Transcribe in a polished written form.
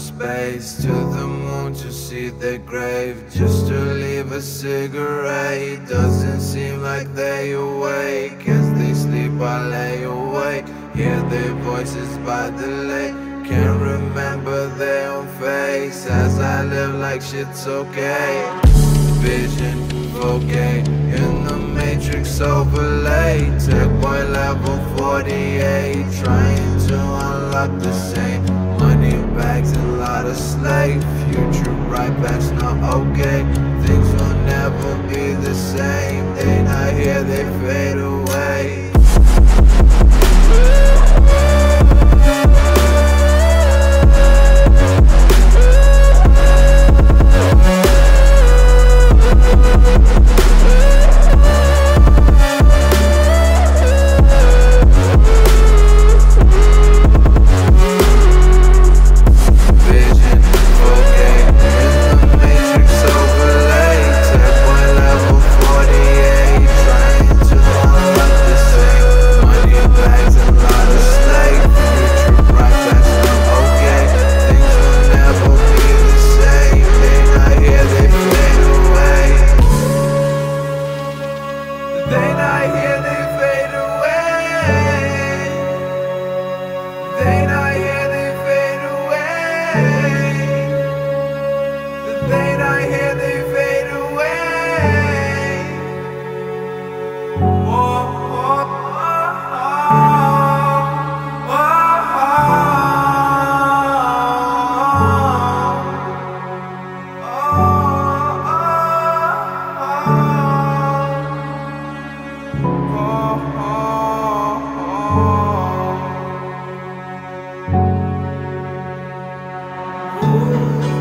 space, to the moon to see their grave, just to leave a cigarette. Doesn't seem like they awake. As they sleep I lay awake, hear their voices by the lake. Can't remember their own face, as I live like shit's okay. Vision, okay, in the matrix overlay. Tech boy level 48, trying to unlock the same. Money bags and a lot of slave. Future right back's not okay. Things will never be the same. They not here, they fade away. Ooh.